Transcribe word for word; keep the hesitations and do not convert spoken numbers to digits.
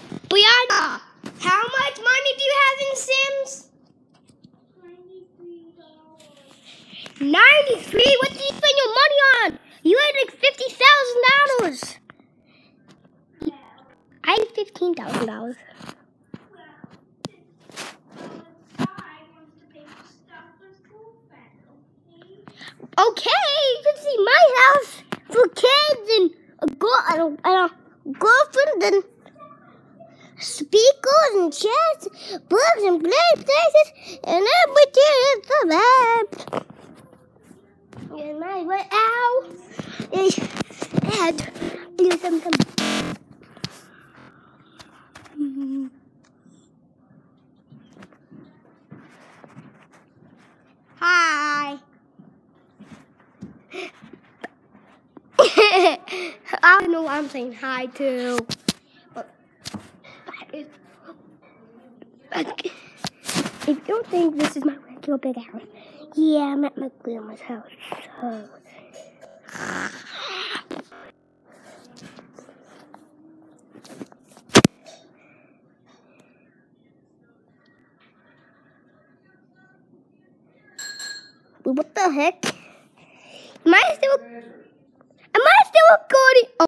Brianna, how much money do you have in Sims? ninety-three dollars. ninety-three? What did you spend your money on? You had like fifty thousand dollars. Yeah. I had fifteen thousand dollars. Okay, you can see my house for kids and a girl and a, and a girlfriend and speakers and chairs, books and PlayStations and everything is the best. And my way out is and do something. Hi. I don't know what I'm saying hi to. But if you don't think this is my regular big house, yeah, I'm at my grandma's house. So. What the heck? Am I still? Am I still recording?